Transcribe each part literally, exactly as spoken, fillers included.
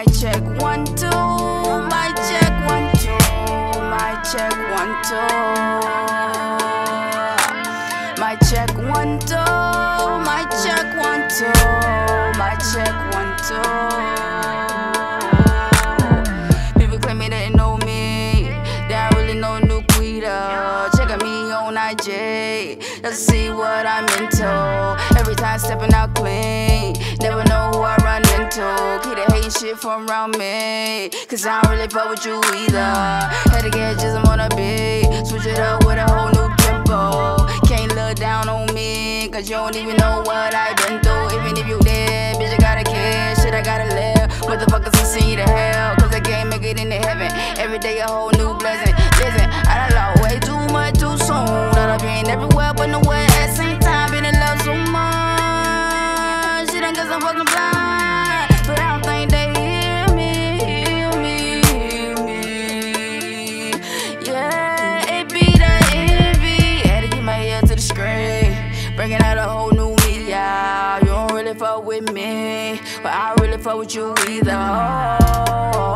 My check one two, my check one two, my check one two. My check one two, my check one two, my check one two. People claim me they know me, they don't really know YalQuetta. Checking me on I G, just to see what I'm into. Every time stepping out clean, never know who I run into. Keep the hate shit from around me, cause I don't really fuck with you either. Had to get just on a beat, switch it up with a whole new tempo. Can't look down on me, cause you don't even know what I've been through. Even if you did, bitch, I gotta care, shit, I gotta live. Motherfuckers will see the hell, cause I can't make it into heaven. Every day a whole new blessing. Listen, I done lost way too much too soon. That I've been everywhere but nowhere at the same time. Been in love so much, shit, I guess I'm fucking blind. But I don't think they hear me, hear me, hear me. Yeah, it be that envy. Had to keep my ear to the screen, bringing out a whole new media. You don't really fuck with me, but I don't really fuck with you either. Oh,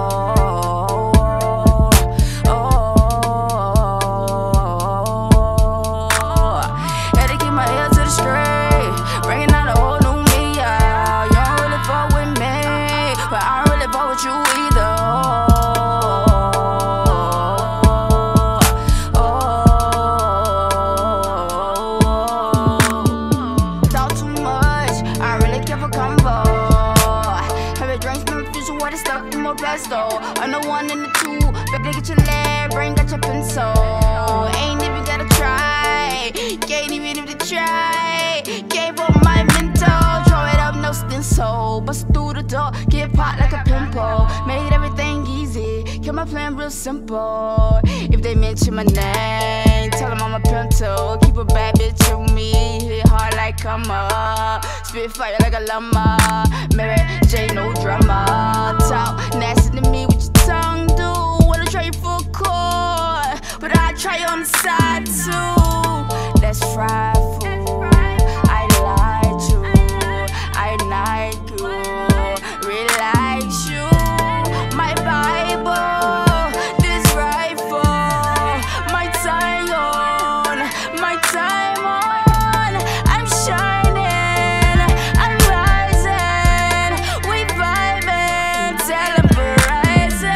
I'm the one and the two, better get your leg, brain got your pencil. Ain't even gotta try, can't even if they try. Gave up my mental, throw it up, no stencil. Bust through the door, get popped like a pimple. Made everything easy, kept my plan real simple. If they mention my name, tell them I'm a pencil. Keep a bad bitch with me, hit hard like I'm a spit fire like a llama. Mary J, no drama. Talk nasty to me with your tongue, do. Wanna try you for a chord, but I try you on the side too. That's fried food. I like you, I like you, relax you. My Bible, this rifle, my time on, my time on. I'm shining, I'm rising, we vibing, celebrating.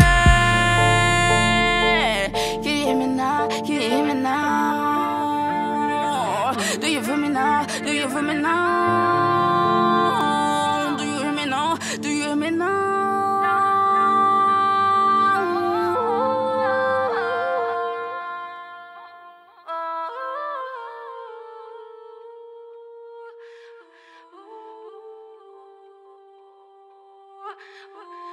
Can you hear me now? Can you hear me now? Do you feel me now? Do you feel me now? Do you hear me now? Do you hear me now? What?